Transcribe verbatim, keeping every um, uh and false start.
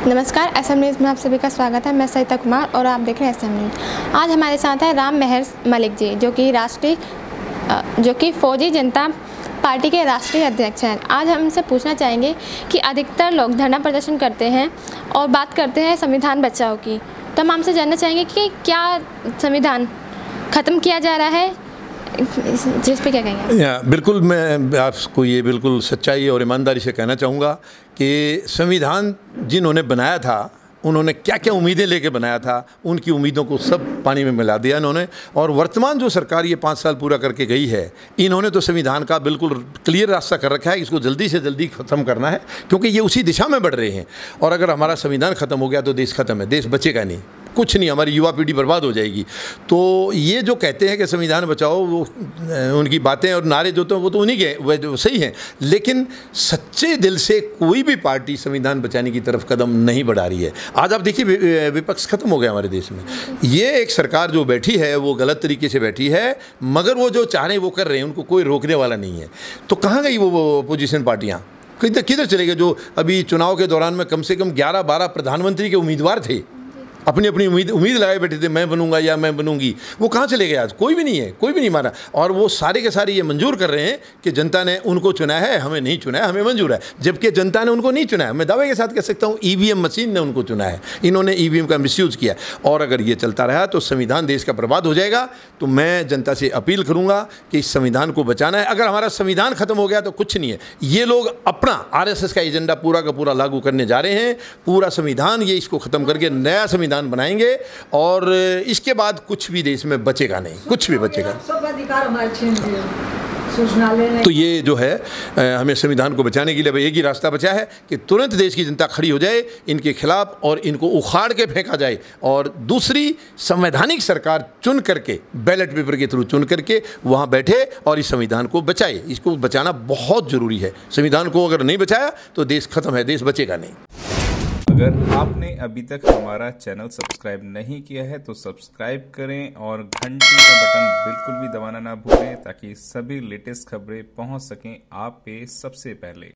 नमस्कार, S M news में आप सभी का स्वागत है। मैं सरिता कुमार और आप देख रहे हैं एस एम न्यूज़। आज हमारे साथ है राम मेहर मलिक जी, जो कि राष्ट्रीय जो कि फौजी जनता पार्टी के राष्ट्रीय अध्यक्ष हैं। आज हम इनसे पूछना चाहेंगे कि अधिकतर लोग धरना प्रदर्शन करते हैं और बात करते हैं संविधान बचाओ की, तो हम आपसे जानना चाहेंगे कि क्या संविधान ख़त्म किया जा रहा है, जिस पे क्या कहेंगे? या बिल्कुल, मैं आपको ये बिल्कुल सच्चाई और ईमानदारी से कहना चाहूँगा कि संविधान जिन्होंने बनाया था उन्होंने क्या क्या उम्मीदें लेके बनाया था, उनकी उम्मीदों को सब पानी में मिला दिया इन्होंने। और वर्तमान जो सरकार ये पाँच साल पूरा करके गई है, इन्होंने तो संविधान का बिल्कुल क्लियर रास्ता कर रखा है, इसको जल्दी से जल्दी ख़त्म करना है, क्योंकि ये उसी दिशा में बढ़ रहे हैं। और अगर हमारा संविधान ख़त्म हो गया तो देश ख़त्म है, देश बचेगा नहीं, कुछ नहीं, हमारी युवा पीढ़ी बर्बाद हो जाएगी। तो ये जो कहते हैं कि संविधान बचाओ, वो उनकी बातें और नारे जो तो वो तो उन्हीं के वो सही हैं, लेकिन सच्चे दिल से कोई भी पार्टी संविधान बचाने की तरफ कदम नहीं बढ़ा रही है। आज आप देखिए, विपक्ष खत्म हो गया हमारे देश में। ये एक सरकार जो बैठी है वो गलत तरीके से बैठी है, मगर वो जो चाह रहे हैं वो कर रहे हैं, उनको कोई रोकने वाला नहीं है। तो कहाँ गई वो अपोजिशन पार्टियाँ, किधर किधर चले गए? जो अभी चुनाव के दौरान में कम से कम ग्यारह बारह प्रधानमंत्री के उम्मीदवार थे, अपनी अपनी उम्मीद उम्मीद लगाए बैठे थे, मैं बनूंगा या मैं बनूंगी, वो कहाँ चले गए? आज कोई भी नहीं है, कोई भी नहीं मारा। और वो सारे के सारे ये मंजूर कर रहे हैं कि जनता ने उनको चुना है, हमें नहीं चुना है, हमें मंजूर है, जबकि जनता ने उनको नहीं चुना है। मैं दावे के साथ कह सकता हूँ ईवीएम मशीन ने उनको चुना है, इन्होंने ईवीएम का मिसयूज़ किया। और अगर ये चलता रहा तो संविधान देश का बर्बाद हो जाएगा। तो मैं जनता से अपील करूँगा कि इस संविधान को बचाना है। अगर हमारा संविधान खत्म हो गया तो कुछ नहीं है। ये लोग अपना आर एस एस का एजेंडा पूरा का पूरा लागू करने जा रहे हैं। पूरा संविधान ये इसको ख़त्म करके नया संविधान बनाएंगे और इसके बाद कुछ भी देश में बचेगा नहीं, कुछ भी बचेगा। सब अधिकार हमारे छीन लिए, सूचना लेने। तो ये जो है, हमें संविधान को बचाने के लिए एक ही रास्ता बचा है कि तुरंत देश की जनता खड़ी हो जाए इनके खिलाफ और इनको उखाड़ के फेंका जाए, और दूसरी संवैधानिक सरकार चुन करके, बैलेट पेपर के थ्रू चुन करके वहाँ बैठे और इस संविधान को बचाए। इसको बचाना बहुत ज़रूरी है। संविधान को अगर नहीं बचाया तो देश खत्म है, देश बचेगा नहीं। अगर आपने अभी तक हमारा चैनल सब्सक्राइब नहीं किया है तो सब्सक्राइब करें और घंटी का बटन बिल्कुल भी दबाना ना भूलें, ताकि सभी लेटेस्ट खबरें पहुंच सकें आप पे सबसे पहले।